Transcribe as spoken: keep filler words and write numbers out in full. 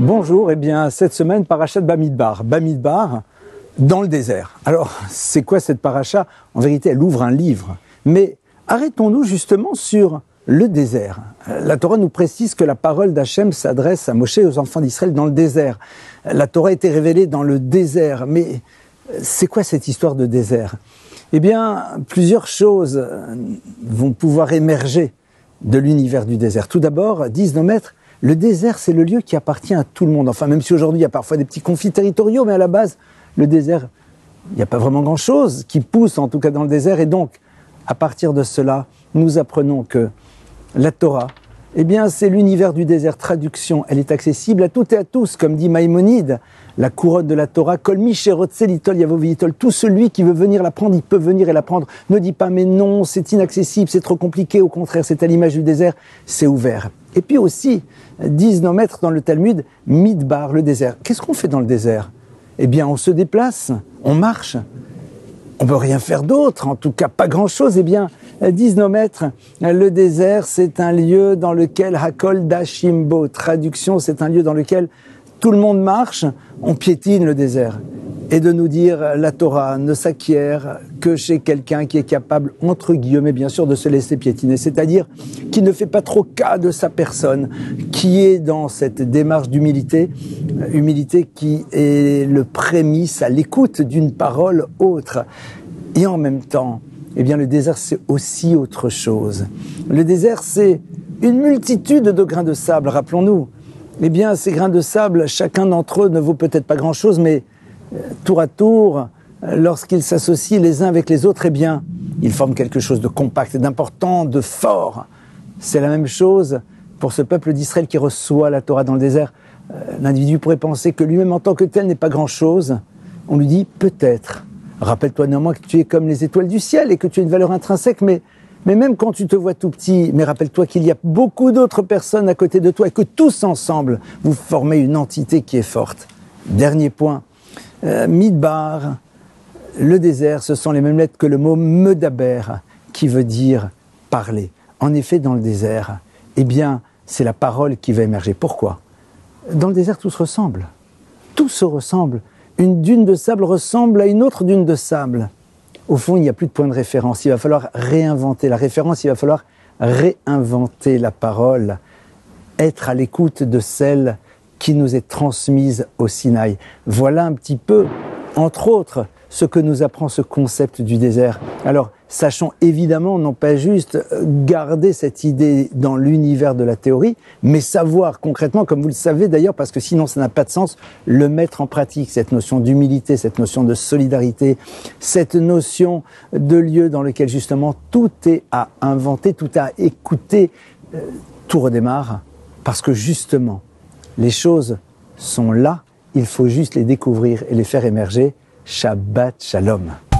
Bonjour, eh bien cette semaine, paracha de Bamidbar. Bamidbar, dans le désert. Alors, c'est quoi cette paracha? En vérité, elle ouvre un livre. Mais arrêtons-nous justement sur le désert. La Torah nous précise que la parole d'Hachem s'adresse à Moshe et aux enfants d'Israël dans le désert. La Torah a été révélée dans le désert. Mais c'est quoi cette histoire de désert? Eh bien, plusieurs choses vont pouvoir émerger de l'univers du désert. Tout d'abord, disent nos maîtres, le désert, c'est le lieu qui appartient à tout le monde. Enfin, même si aujourd'hui, il y a parfois des petits conflits territoriaux, mais à la base, le désert, il n'y a pas vraiment grand-chose qui pousse, en tout cas dans le désert. Et donc, à partir de cela, nous apprenons que la Torah, eh bien, c'est l'univers du désert. Traduction, elle est accessible à toutes et à tous, comme dit Maïmonide, la couronne de la Torah, Kol mi sherotze litol yavo v'yitol. Tout celui qui veut venir l'apprendre, il peut venir et l'apprendre. Ne dis pas, mais non, c'est inaccessible, c'est trop compliqué. Au contraire, c'est à l'image du désert, c'est ouvert. Et puis aussi, disent nos maîtres dans le Talmud, Midbar, le désert. Qu'est-ce qu'on fait dans le désert? Eh bien, on se déplace, on marche. On ne peut rien faire d'autre, en tout cas pas grand-chose. Eh bien, disent nos maîtres, le désert, c'est un lieu dans lequel Hakol Dashimbo, traduction, c'est un lieu dans lequel tout le monde marche, on piétine le désert. Et de nous dire, la Torah ne s'acquiert que chez quelqu'un qui est capable, entre guillemets bien sûr, de se laisser piétiner. C'est-à-dire qui ne fait pas trop cas de sa personne, qui est dans cette démarche d'humilité, humilité qui est le prémisse à l'écoute d'une parole autre. Et en même temps, eh bien le désert c'est aussi autre chose. Le désert c'est une multitude de grains de sable, rappelons-nous. Eh bien ces grains de sable, chacun d'entre eux ne vaut peut-être pas grand-chose, mais tour à tour, lorsqu'ils s'associent les uns avec les autres, eh bien, ils forment quelque chose de compact, d'important, de fort. C'est la même chose pour ce peuple d'Israël qui reçoit la Torah dans le désert. L'individu pourrait penser que lui-même en tant que tel n'est pas grand-chose. On lui dit peut-être. Rappelle-toi néanmoins que tu es comme les étoiles du ciel et que tu as une valeur intrinsèque, mais, mais même quand tu te vois tout petit, mais rappelle-toi qu'il y a beaucoup d'autres personnes à côté de toi et que tous ensemble, vous formez une entité qui est forte. Dernier point. Euh, Midbar, le désert, ce sont les mêmes lettres que le mot Medaber, qui veut dire parler. En effet, dans le désert, eh bien, c'est la parole qui va émerger. Pourquoi? Dans le désert, tout se ressemble. Tout se ressemble. Une dune de sable ressemble à une autre dune de sable. Au fond, il n'y a plus de point de référence. Il va falloir réinventer la référence, il va falloir réinventer la parole, être à l'écoute de celle qui nous est transmise au Sinaï. Voilà un petit peu, entre autres, ce que nous apprend ce concept du désert. Alors, sachons évidemment, non pas juste garder cette idée dans l'univers de la théorie, mais savoir concrètement, comme vous le savez d'ailleurs, parce que sinon ça n'a pas de sens, le mettre en pratique, cette notion d'humilité, cette notion de solidarité, cette notion de lieu dans lequel justement tout est à inventer, tout est à écouter, euh, tout redémarre, parce que justement, les choses sont là, il faut juste les découvrir et les faire émerger. Shabbat Shalom.